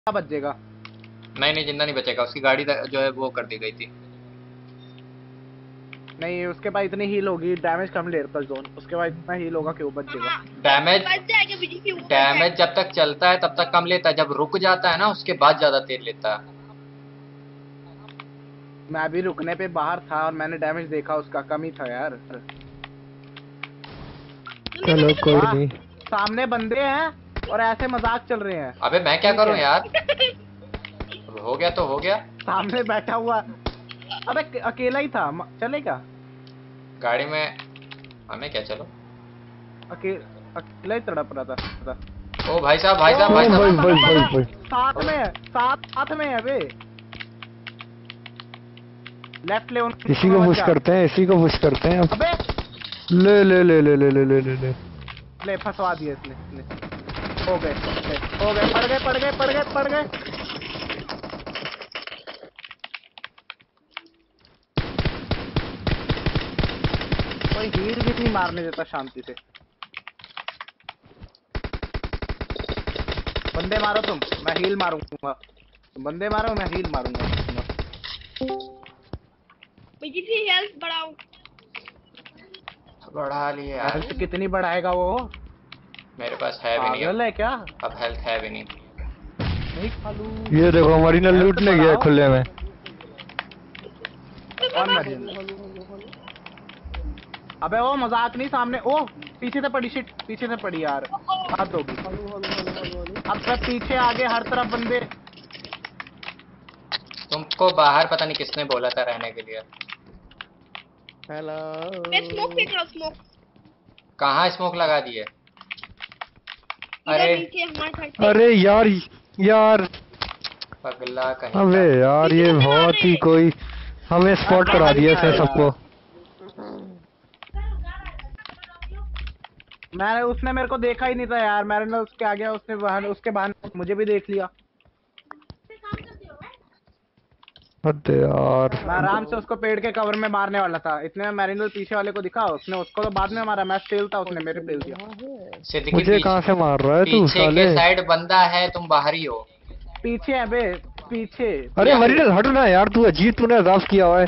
बचेगा। नहीं नहीं, जिंदा नहीं बचेगा, उसकी गाड़ी जो है वो कर दी गई थी। नहीं उसके पास इतनी हील होगी, डैमेज कम ले रहा था जोन, उसके बाद इतना हील होगा कि वो बच जाएगा। डैमेज जब तक चलता है तब तक कम लेता है, जब रुक जाता है ना उसके बाद ज्यादा तेल लेता है। मैं अभी रुकने पे बाहर था और मैंने डैमेज देखा, उसका कम ही था यार। चलो कोई नहीं। सामने बंदे हैं और ऐसे मजाक चल रहे हैं। अबे मैं क्या करूं यार, हो गया तो हो गया। सामने बैठा हुआ, अबे अकेला ही था, चलेगा गाड़ी में हमें क्या, चलो। अकेला ही तड़प रहा था। ओ भाई साहब भाई साहब भाई साहब, साथ में है, साथ में है वे। लेफ्ट ले, इसी को पुश करते हैं, इसी को पुश करते हैं। अबे ले ले ले ले ले ले ले ले ले ले फंसवा दिया इसने। हो गए पड़ गए। कोई हील भी नहीं मारने देता शांति से। बंदे मारो तुम, मैं हील मारूंगा। तुम बंदे मारो, मैं हील मारूंगा। हेल्थ बढ़ाओ। बढ़ा लिए यार। हेल्थ कितनी बढ़ाएगा वो? मेरे पास है भी नहीं। पागल है क्या? अब हेल्थ है भी नहीं। नहीं खालू। ये देखो हमारी ना लूटने गया खुले में। अबे वो मजाक नहीं, सामने ओ पीछे से पड़ी, शिट पीछे से पड़ी यार, हाथ होगी। अब सब पीछे आगे हर तरफ बंदे। तुमको बाहर पता नहीं किसने बोला था रहने के लिए। हेलो। मैं स्मोक फेंक रहा हूं, स्मोक। कहाँ स्मोक लगा दिए? अरे यार पगला कहीं। अबे यार ये बहुत ही कोई हमें स्पॉट करा दिया इसने सबको। मैंने, उसने मेरे को देखा ही नहीं था यार, मैंने उसके आगे, उसने उसके बहाने मुझे भी देख लिया। अरे यार मैं आराम से उसको पेड़ के कवर में मारने वाला था, इतने में मैरिनल पीछे वाले को दिखा, उसने उसको तो बाद में मारा, मैं स्टेल था, उसने मेरे पेल दिया। मुझे कहाँ से मार रहा है तू पीछे साले? के साइड बंदा है, तुम बाहरी हो। पीछे है बे, पीछे। अरे मरीनल हट ना यार, तू अजीत तूने अजाब किया हुआ है।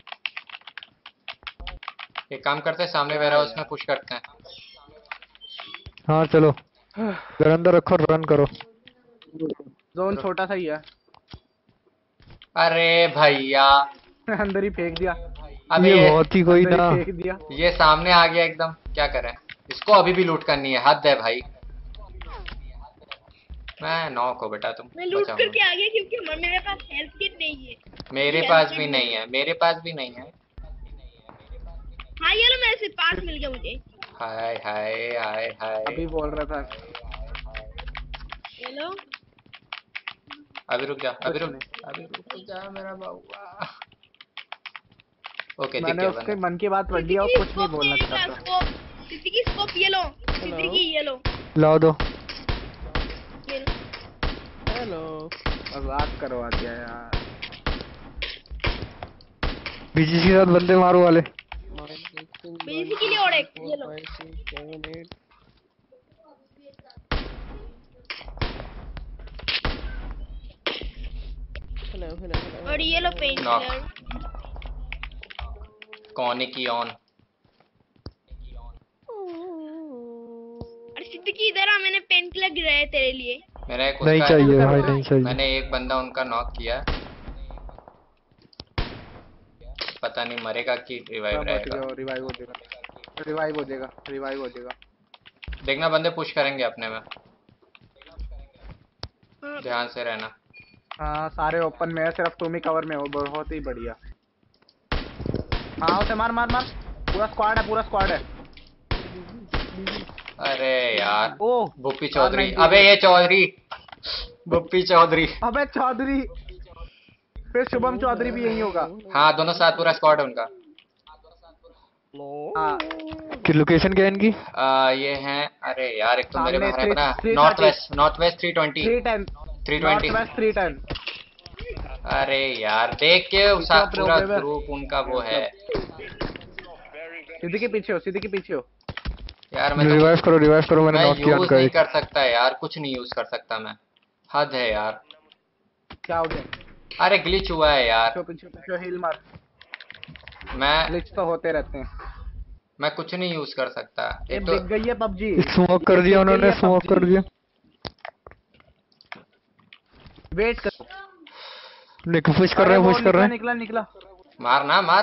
एक काम करते हैं, सामने वेयर हाउस में पुश करते हैं। हाँ चलो, घर अंदर रखो, रन करो। जोन छोटा सा ही है। अरे भैया अंदर ही फेंक दिया। अबे ये बहुत ही कोई ना, फेंक दिया। ये सामने आ गया एकदम, क्या करें? इसको अभी भी लूट करनी है, हद है भाई। मैं नॉक हो बेटा, तुम मैं लूट करके आ गया क्योंकि मेरे पास हेल्थ किट नहीं है। मेरे पास भी नहीं है, मेरे पास भी नहीं है। हाँ ये लो, मेरे से पास मिल गया मुझे। हाय हाय हाय हाय। अभी बोल रहा था। हेलो, अभी रुक जा, अभी रुक जा मेरा बाबूआ। ओके मैंने उसके मन की बात पढ़ लिया और कुछ नहीं बोलना चाहता। किसी की स्कोप ये लो, किसी की ये लो। लाओ दो। हेलो, मजाक करवा दिया यार। बीजी के साथ बंदे मारो वाले। बीजी के लिए और एक ये लो। और ये लो पेन किलर। कौन की ऑन? अरे सिद्दीकी इधर आ, मैंने पेन किलर गिराया तेरे लिए। मेरा एक नहीं चाहिए भाई, नहीं चाहिए। मैंने एक बंदा उनका नॉक किया, पता नहीं मरेगा कि रिवाइव रहेगा। रिवाइव हो जाएगा। देखना बंदे पुश करेंगे अपने में, ध्यान से रहना। हाँ सारे ओपन में है, सिर्फ तुम ही कवर में हो, बहुत ही बढ़िया। हाँ उसे मार, पूरा स्क्वाड है। अरे यार ओह बुप्पी चौधरी, अबे ये चौधरी, बुप्पी चौधरी। अबे चौधरी, फिर शुभम चौधरी भी यही होगा। हाँ दोनों साथ, पूरा स्क्वाड है उनका। कि लोकेशन क्या है इनकी? ये हैं, अरे यार एक तो मेरे में है नॉर्थ वेस्ट 320। अरे यार देख के पूरा ग्रुप उनका वो है। सीधी के पीछे हो। यार मैं रिवाइव करो, मैंने नॉक किया यूज नहीं कर सकता यार, कुछ नहीं यूज कर सकता मैं, हद है यार। क्या हो गया? अरे ग्लिच हुआ है यार। पीछे हील मार। मैं ग्लिच तो होते रहते हैं। मैं कुछ नहीं यूज कर सकता। ये एक तो बिक गई है पबजी। स्मोक कर दिया उन्होंने, स्मोक कर दिया। वेट कर। पुश कर रहे हैं, पुश कर रहे हैं। निकला। मार ना मार।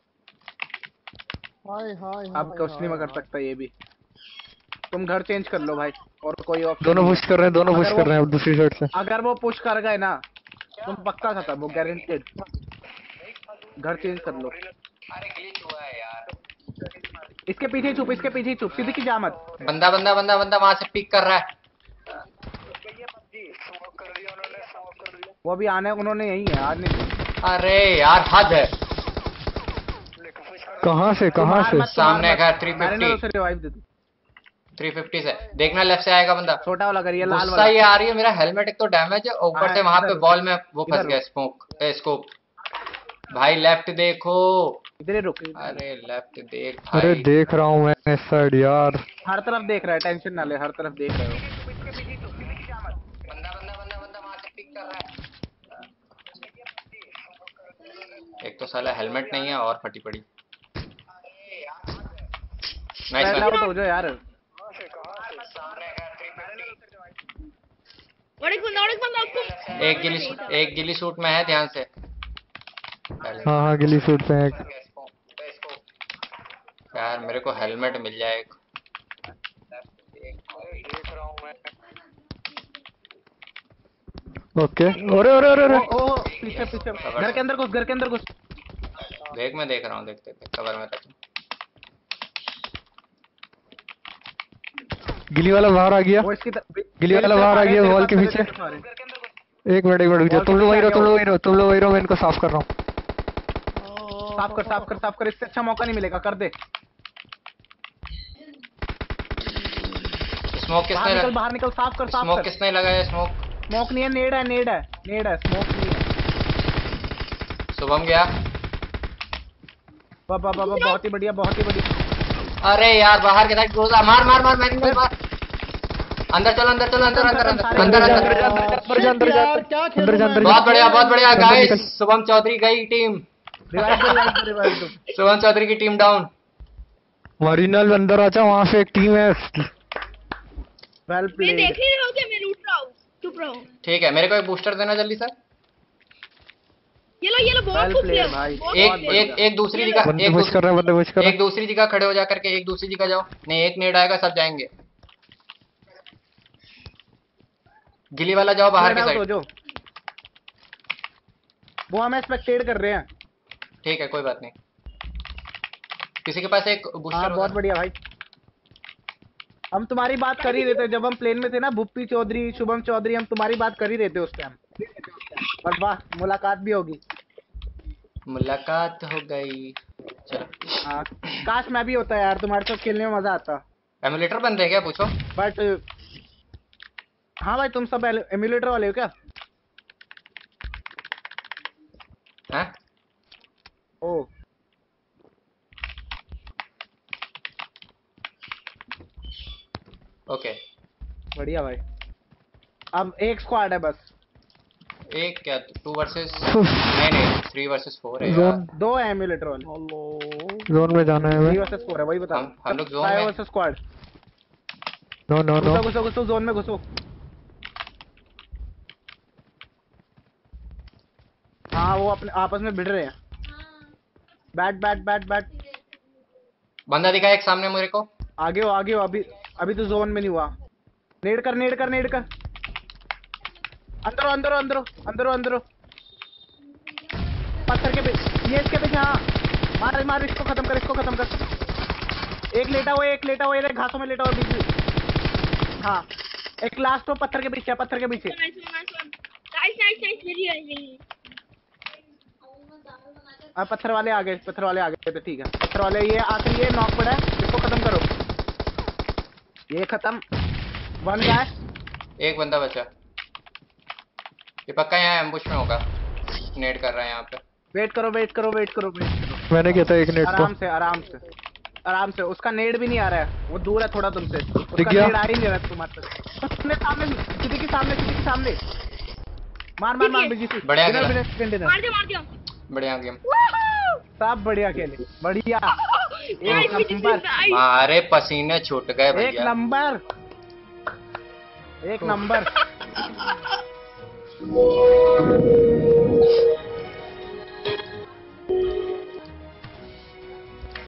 अब कुछ नहीं मैं कर सकता ये भी। तुम घर चेंज कर लो भाई, और कोई ऑप्शन दोनों नहीं पुश कर रहे हैं, दोनों पुश कर रहे हैं अब दूसरी साइड से। अगर वो पुश कर गए ना, तुम पक्का खत्म, वो गारंटेड। घर चेंज कर लो। अरे ग्लिच हुआ है यार। इसके पीछे ही छुप, सीधी की जा मत। बंदा वहां से पिक कर रहा है। वो भी आने उन्होंने यही है आज नहीं। अरे यार हद है। कहाँ से सामने का मैंने ना 350 उसे रिवाइव दे दी। 350 से देखना, लेफ्ट से आएगा बंदा। छोटा वाला करिए, लाल गुस्सा वाला। ये आ रही है, मेरा हेलमेट एक तो डैमेज है, ऊपर से वहां पे बॉल में वो फंस गया स्कोप। भाई लेफ्ट देखो। इधर ही रुक। अरे लेफ्ट देख अरे भाई। देख रहा हूँ मैं इस साइड यार। हर तरफ देख रहा है, टेंशन ना ले, हर तरफ देख रहे हो। बंदा वहां से पिक कर रहा है। एक तो साला हेलमेट नहीं है और फटी पड़ी। नाइस आउट हो जाओ यार। और एक बंदा उसको। एक गिली सूट में है, ध्यान से। हाँ गिली सूट पे है। यार मेरे को हेलमेट मिल जाए एक। ओके। अरे ओ पीछे घर के अंदर घुस। देख मैं देख रहा हूँ, देखते कवर में रख। गिली वाला बाहर आ गया, वो इसकी गिली वाला बाहर आ गया वॉल के पीछे। एक मिनट रुक जाओ, तुम लोग वहीं रहो, मैं इनको साफ कर रहा हूँ। साफ कर, इससे अच्छा मौका नहीं मिलेगा, कर दे। स्मोक किसने बाहर निकल, साफ कर। स्मोक किसने लगाया? स्मोक नहीं है, नेड है, स्मोक नहीं है। शुभम गया। बहुत ही बढ़िया। अरे यार बाहर के साइड घुसा। मार अंदर चलो अंदर जा। बहुत बढ़िया गाइस। शुभम चौधरी गई टीम। रिवाइव शुभम चौधरी की टीम डाउन। मरीनल अंदर आ जा, वहाँ से एक टीम है। वेल मैं प्लेड। देख नहीं रहा, मैं लूट रहा हूँ। चुप रहो। ठीक है, मेरे को एक बूस्टर देना जल्दी सर। ये लो बहुत कुछ ले भाई। एक दूसरी जगह, बंदे पुश कर रहे हैं। एक दूसरी जगह खड़े हो जा करके, एक दूसरी जगह जाओ। नहीं, एक नेड आएगा, सब जाएंगे। गिली वाला जाओ बाहर के साइड। वो हमें स्पेक्टेट कर रहे हैं। ठीक है, कोई बात नहीं। किसी के पास एक बूस्टर? बहुत बढ़िया भाई। हम तुम्हारी बात कर ही रहे थे जब हम प्लेन में थे ना, भुप्पी चौधरी, शुभम चौधरी, हम तुम्हारी बात कर ही रहे थे उस टाइम। पर वाह, मुलाकात भी होगी। मुलाकात हो गई। चलो। हाँ, काश मैं भी होता यार, तुम्हारे साथ खेलने में मजा आता। एमुलेटर बंद है क्या? पूछो। बट हाँ भाई, तुम सब एमुलेटर वाले हो क्या? हैं? ओ ओके, बढ़िया भाई। अब एक स्क्वाड है बस। एक क्या 2 वर्सेस नहीं 3 वर्सेस 4 है यार। 2 है एमुलेटर वाले। जोन में जाना है 3 हमें। वर्सेस 4 है, वही बता। हम लोग जोन में। Versus squad. नो घुसो जोन में घुसो। हाँ, वो अपने आपस में भिड़ रहे हैं। बैट। बंदा दिखा एक सामने मेरे को। आगे हो। अभी तो जोन में नहीं हुआ। नेड कर। अंदर। पत्थर के पीछे, ये इसके पीछे। हाँ, मार इसको खत्म कर। एक लेटा हुआ ये देख, घासों में लेटा हुआ बीच। हाँ, एक लास्ट तो पत्थर के पीछे। नाइस मेरी। पत्थर वाले आ गए तो ठीक है। पत्थर वाले ये आखिरी, ये नॉक पड़ा है, इसको खत्म करो। ये खत्म। 1 गाय। एक बंदा बचा। ये पक्का यहाँ एम्बुश में होगा। नेट कर रहा है यहाँ पे। वेट करो। मैंने किया था एक नेट को। आराम से। उसका नेड भी नहीं आ रहा है, वो दूर है थोड़ा तुमसे। उसका गया? नेड आ ही नहीं रहा तुम्हारे पास। सामने, किसी के सामने। मार मार मार बीजीसी बढ़िया डिनर खेला। डिनर मार दिया बढ़िया गेम। सब बढ़िया खेले बढ़िया एक नाइस नंबर मारे पसीने छूट गए एक भैया। नंबर एक नंबर